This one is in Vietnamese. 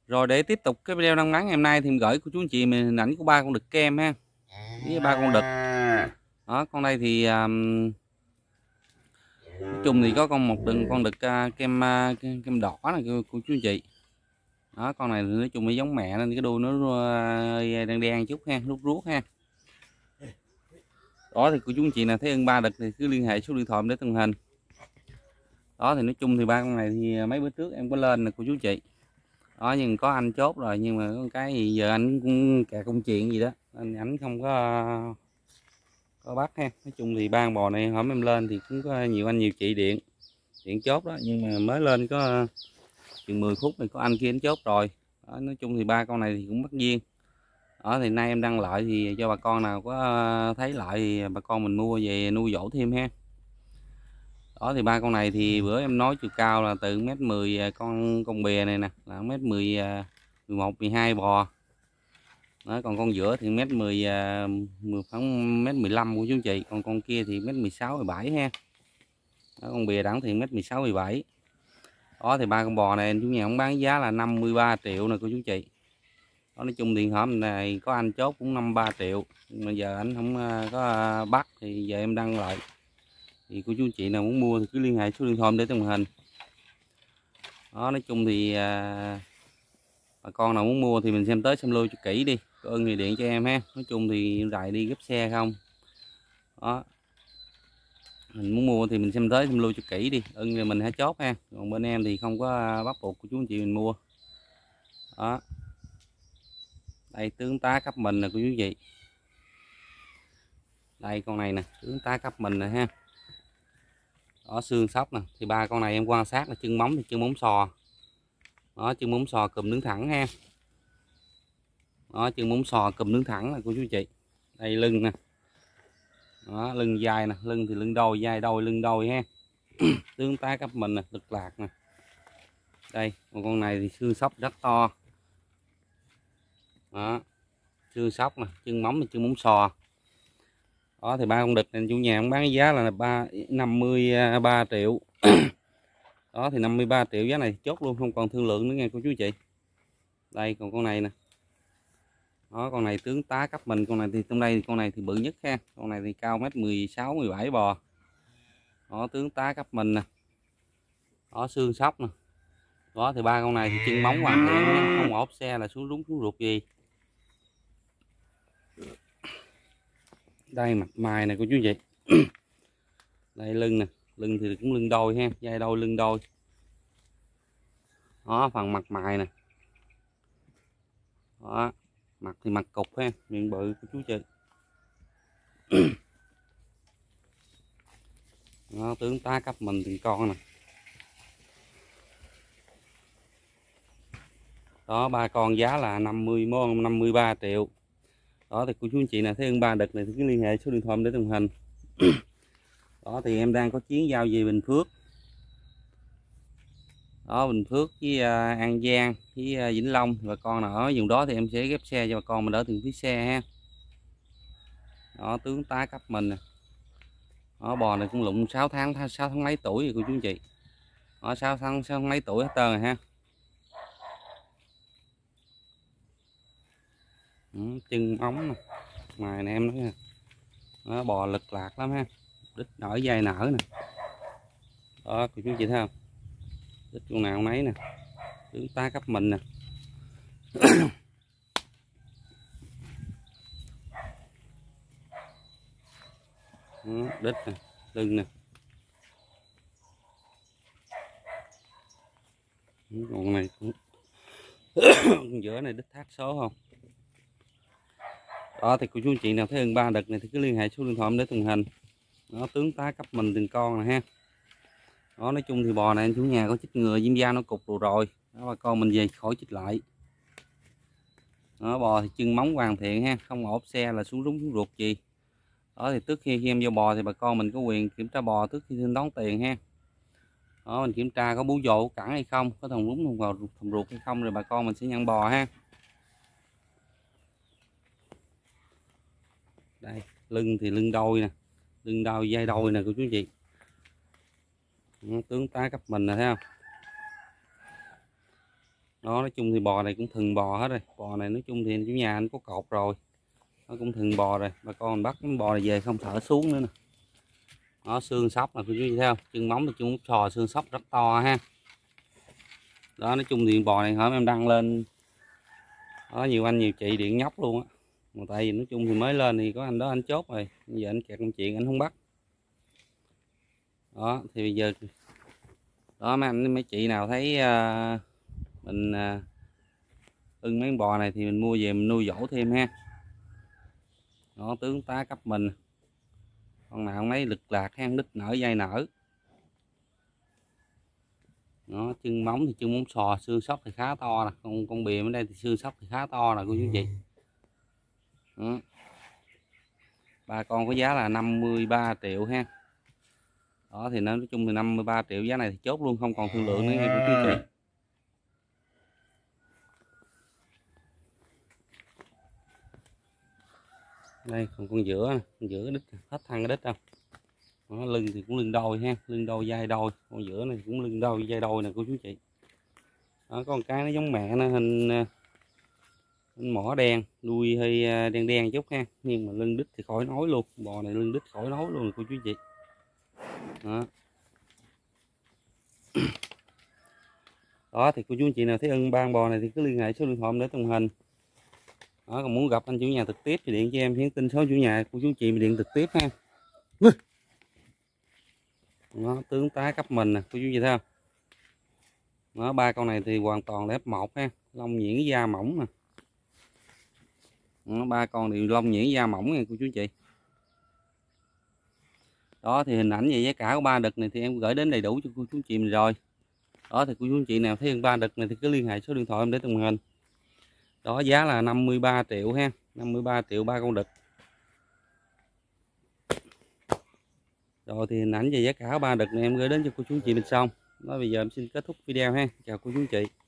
Rồi để tiếp tục cái video nông ngắn ngày hôm nay thì mình gửi cô chú anh chị mình hình ảnh của ba con đực kem ha, với ba con đực. Đó, con đây thì nói chung thì có con đực kem kem đỏ này cô chú anh chị. Đó, con này thì nói chung là giống mẹ nên cái đuôi nó đen đen chút ha, rút ruốc ha. Đó thì cô chú anh chị nào thấy ưng ba đực thì cứ liên hệ số điện thoại để từng hình. Đó thì nói chung thì ba con này thì mấy bữa trước em có lên nè cô chú chị. Đó nhưng có anh chốt rồi, nhưng mà có cái gì giờ anh cũng kẹt công chuyện gì đó nên ảnh không có bắt ha. Nói chung thì ba con bò này hôm em lên thì cũng có nhiều anh nhiều chị điện chốt đó, nhưng mà mới lên có chừng 10 phút thì có anh kia anh chốt rồi. Đó, nói chung thì ba con này thì cũng bắt duyên. Đó thì nay em đăng lại thì cho bà con nào có thấy lại thì bà con mình mua về nuôi dỗ thêm ha. Đó thì ba con này thì bữa em nói chiều cao là từ 1m10 con bè này nè là 1m10 11 12 bò. Đó, còn con giữa thì 1m10 khoảng 1m15 của chú chị, còn con kia thì 1m16 17 ha. Đó, con bè đẳng thì 1m16 17. Đó thì ba con bò này chú nhà cũng bán giá là 53 triệu nè cô chú chị. Đó, nói chung thì hôm này có anh chốt cũng 53 triệu, nhưng mà giờ anh không có bắt thì giờ em đăng lại thì cô chú chị nào muốn mua thì cứ liên hệ số điện thoại để trong hình. Đó, nói chung thì bà con nào muốn mua thì mình xem tới xem lui cho kỹ đi, có ưng thì điện cho em ha. Nói chung thì rày đi gấp xe không. Đó, mình muốn mua thì mình xem tới xem lui cho kỹ đi, ưng thì mình hãy chốt ha, còn bên em thì không có bắt buộc của chú anh chị mình mua. Đó, đây tướng tá cấp mình nè cô chú chị. Đây con này nè, tướng tá cấp mình nè ha. Đó, xương sóc nè, thì ba con này em quan sát là chân móng thì chân móng sò. Đó, chân móng sò cùm đứng thẳng ha. Đó, chân móng sò cùm đứng thẳng nè cô chú chị. Đây lưng nè. Đó, lưng dài nè, lưng thì lưng đôi, dài đôi, lưng đôi ha. Tướng tá cấp mình nè, lực lạc nè. Đây, còn con này thì xương sóc rất to. Đó, xương sóc nè, chân móng thì chân móng sò. Đó thì ba con đực này chủ nhà cũng bán giá là 53 triệu. Đó thì 53 triệu giá này chốt luôn, không còn thương lượng nữa nghe cô chú chị. Đây còn con này nè. Đó, con này tướng tá cấp mình, con này thì trong đây thì con này thì bự nhất ha. Con này thì cao 1m16 17 bò. Đó, tướng tá cấp mình nè. Đó, xương sóc nè. Đó thì ba con này thì chân móng hoàn thiện ha, không ốp xe là xuống đúng xuống ruột gì. Đây mặt mày nè cô chú chị. Đây lưng nè, lưng thì cũng lưng đôi ha, dai đôi lưng đôi. Đó, phần mặt mày nè. Đó, mặt thì mặt cục ha, miệng bự của chú chị. Đó, tướng tá cấp mình từng con nè. Đó, ba con giá là 53 triệu. Đó thì cô chú anh chị nào thấy ưng ba đực này thì cứ liên hệ số điện thoại để đồng hành. Đó thì em đang có chuyến giao về Bình Phước. Đó, Bình Phước với An Giang với Vĩnh Long, và con nào ở vùng đó thì em sẽ ghép xe cho bà con mình đỡ tiền phí xe ha. Đó, tướng tá cấp mình nè. Đó, bò này cũng lụng 6 tháng mấy tuổi rồi cô chú anh chị. Đó, 6 tháng mấy tuổi hết trơn rồi ha. Chân ống nè, ngoài này em nói nè. Đó, bò lực lạc lắm ha, đít nở dây nở nè. Đó cô chú chị thấy không, đít con nào nấy nè, tướng tá cấp mình nè. Đó, đít nè, lưng nè. Con này cũng con giữa này đít thác số không. Đó thì cô chú chị nào thấy ưng ba đực này thì cứ liên hệ số điện thoại để từng hình. Nó tướng tá cấp mình từng con nè ha. Đó, nói chung thì bò này chủ nhà có chích ngừa viêm da nó cục rồi. Đó, bà con mình về khỏi chích lại. Đó, bò thì chân móng hoàn thiện ha, không ốp xe là xuống rúng xuống ruột gì. Đó thì trước khi em vô bò thì bà con mình có quyền kiểm tra bò trước khi thanh toán tiền ha. Đó, mình kiểm tra có bú dồ cẳng hay không, có thòng rúng thòng vào thòng ruột hay không, rồi bà con mình sẽ nhận bò ha. Đây lưng thì lưng đôi nè, lưng đôi dai đôi nè cô chú chị. Đó, tướng tá cấp mình nè thấy không. Đó, nói chung thì bò này cũng thừng bò hết rồi. Bò này nói chung thì chủ nhà anh có cột rồi, nó cũng thừng bò rồi. Bà con bắt bò này về không thở xuống nữa nè. Đó, xương sóc là cô chú thấy không, chân móng thì chung sò xương sóc rất to ha. Đó, nói chung thì bò này hôm em đăng lên đó, nhiều anh nhiều chị điện nhóc luôn á, mà tại vì nói chung thì mới lên thì có anh đó anh chốt rồi, giờ anh kẹt công chuyện anh không bắt. Đó thì bây giờ đó mấy anh mấy chị nào thấy mình ưng mấy con bò này thì mình mua về mình nuôi dỗ thêm ha. Đó, tướng tá cấp mình, con nào mấy lực lạc ha, đít nở dây nở. Đó, chân móng thì chân móng sò, xương sóc thì khá to nè, con bìm ở đây thì xương sóc thì khá to nè cô chú chị. Đó. Ba con có giá là 53 triệu ha. Đó thì nói chung thì 53 triệu, giá này thì chốt luôn, không còn thương lượng nữa nha cô chú chị. Đây còn con giữa đít hết thăng cái đít đâu. Đó, lưng thì cũng lưng đôi ha, lưng đôi vai đôi, con giữa này cũng lưng đôi vai đôi nè cô chú chị. Đó, có một cái nó giống mẹ nó hình mỏ đen, đuôi hơi đen đen chút ha, nhưng mà lưng đít thì khỏi nói luôn, bò này lưng đít khỏi nói luôn cô chú chị. Đó. Đó thì cô chú chị nào thấy ưng ba con bò này thì cứ liên hệ số điện thoại để tung hình. Đó, còn muốn gặp anh chủ nhà trực tiếp thì điện cho em, hiển tin số chủ nhà cô chú chị mình điện trực tiếp ha. Đó, tướng tá cấp mình nè cô chú chị thấy không. Đó, ba con này thì hoàn toàn là F1 ha, lông nhuyễn da mỏng nè. Đó, ba con đều lông nhuyễn da mỏng nha cô chú chị. Đó thì hình ảnh về giá cả của ba đực này thì em gửi đến đầy đủ cho cô chú chị mình rồi. Đó thì cô chú chị nào thấy ba đực này thì cứ liên hệ số điện thoại em để tung hình. Đó, giá là 53 triệu ha, 53 triệu ba con đực. Rồi thì hình ảnh về giá cả ba đực này em gửi đến cho cô chú chị mình xong. Đó, bây giờ em xin kết thúc video ha, chào cô chú chị.